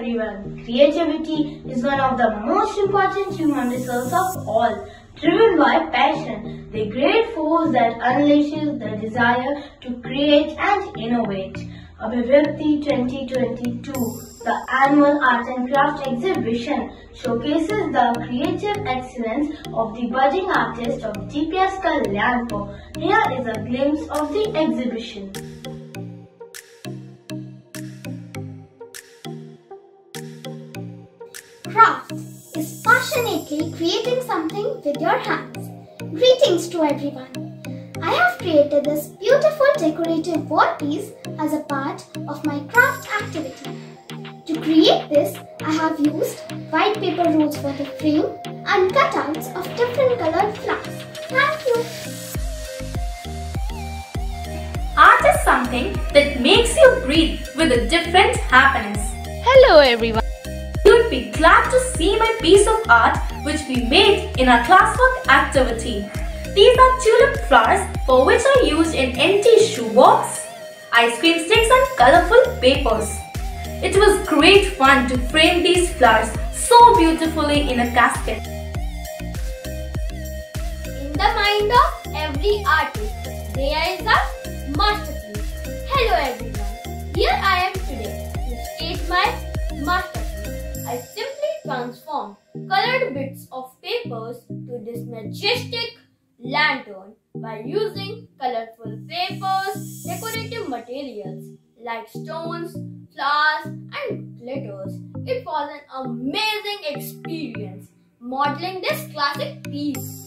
everyone. Creativity is one of the most important human resources of all. Driven by passion, the great force that unleashes the desire to create and innovate. ABHIVYAKTI 2022, the annual Art and Craft exhibition, showcases the creative excellence of the budding artist of Dps Kalyanpur. Here is a glimpse of the exhibition. Craft is passionately creating something with your hands. Greetings to everyone. I have created this beautiful decorative wall piece as a part of my craft activity. To create this, I have used white paper rolls for the frame and cutouts of different colored flowers. Thank you. Art is something that makes you breathe with a different happiness. Hello everyone. You would be glad to see my piece of art which we made in our classwork activity. These are tulip flowers for which I used an empty shoebox, ice cream sticks and colourful papers. It was great fun to frame these flowers so beautifully in a casket. In the mind of every artist, there is a masterpiece. Hello everyone. Here I am today to state my masterpiece. I simply transformed colored bits of papers to this majestic lantern by using colorful papers, decorative materials like stones, flowers and glitters. It was an amazing experience modeling this classic piece.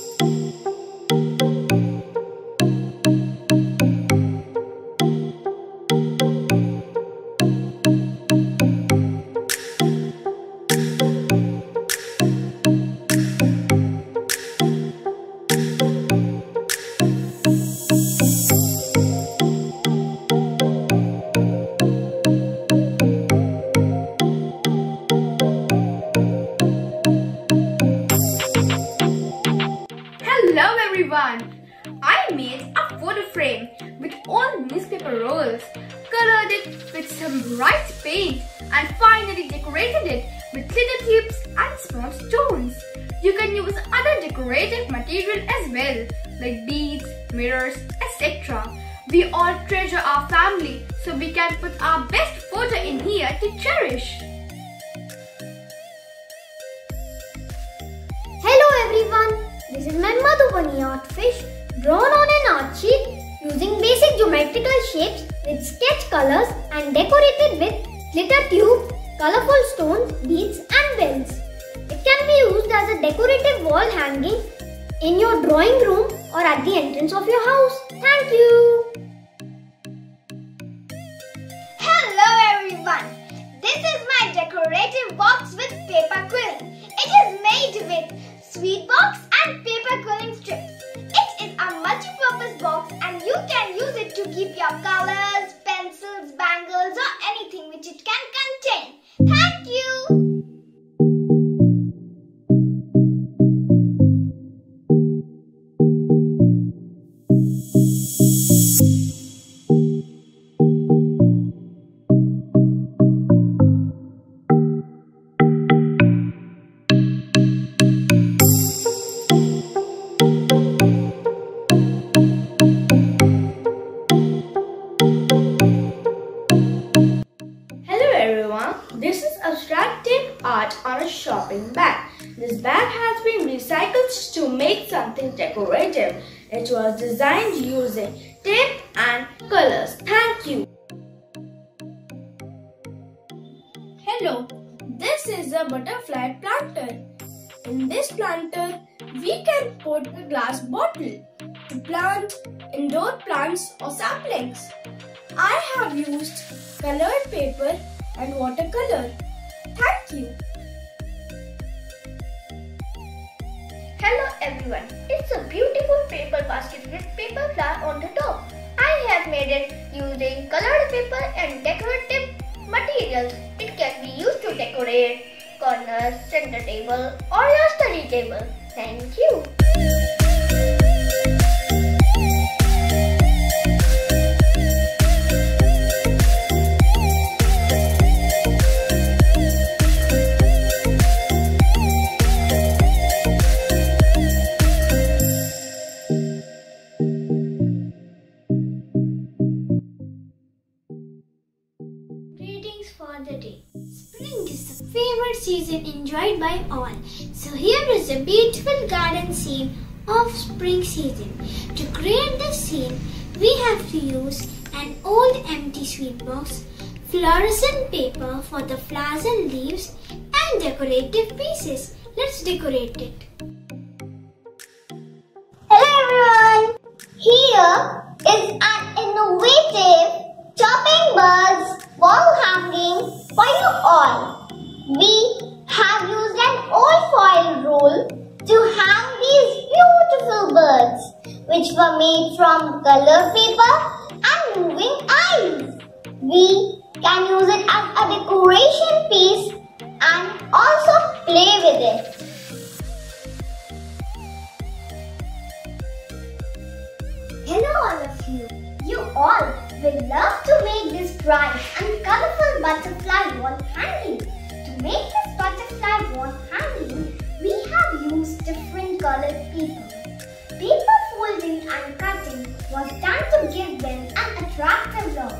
Hello everyone. I made a photo frame with old newspaper rolls, colored it with some bright paint and finally decorated it with glitter tips and small stones. You can use other decorative material as well like beads, mirrors, etc. We all treasure our family, so we can put our best photo in here to cherish. Hello everyone. This is my Madhubani art fish drawn on an art sheet using basic geometrical shapes with sketch colors and decorated with glitter tube, colorful stones, beads and bells. It can be used as a decorative wall hanging in your drawing room or at the entrance of your house. Thank you. Hello everyone. This is my decorative box with paper quill. It is made with sweet box and paper quilling strips. It is a multi-purpose box and you can use it to keep your colors, pencils, bangles or anything which it can contain. Thank you. This is abstractive art on a shopping bag. This bag has been recycled to make something decorative. It was designed using tape and colors. Thank you. Hello, this is a butterfly planter. In this planter, we can put a glass bottle to plant indoor plants or saplings. I have used colored paper and watercolor. Thank you. Hello everyone. It's a beautiful paper basket with paper flower on the top. I have made it using colored paper and decorative materials. It can be used to decorate corners, center table or your study table. Thank you. season enjoyed by all. So here is a beautiful garden scene of spring season. To create this scene, we have to use an old empty sweet box, fluorescent paper for the flowers and leaves, and decorative pieces. Let's decorate it. Hello everyone! Here is an innovative chopping birds wall hanging for you all. We have used an old foil roll to hang these beautiful birds, which were made from colored paper and moving eyes. We can use it as a decoration piece and also play with it. Hello all of you. You all will love to make this bright and colorful butterfly wall hanging. To make this butterfly wall hanging, we have used different colored paper. Paper folding and cutting was done to give them an attractive look.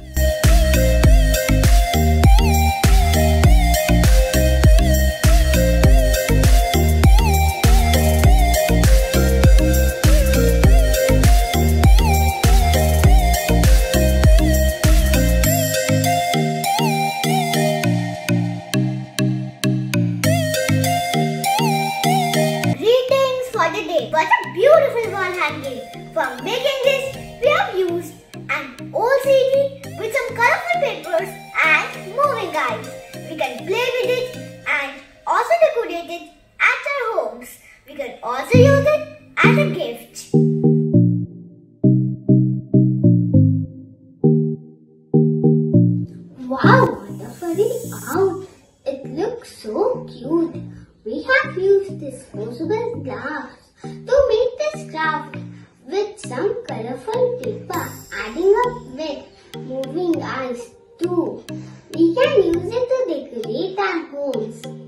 What a beautiful wall hanging! For making this, we have used an old CD with some colorful papers and moving eyes. We can play with it and also decorate it at our homes. We can also use it as a gift. Wow, what a furry out! It looks so cute. We have used disposable glass to make this craft with some colorful paper, adding up with moving eyes too. We can use it to decorate our homes.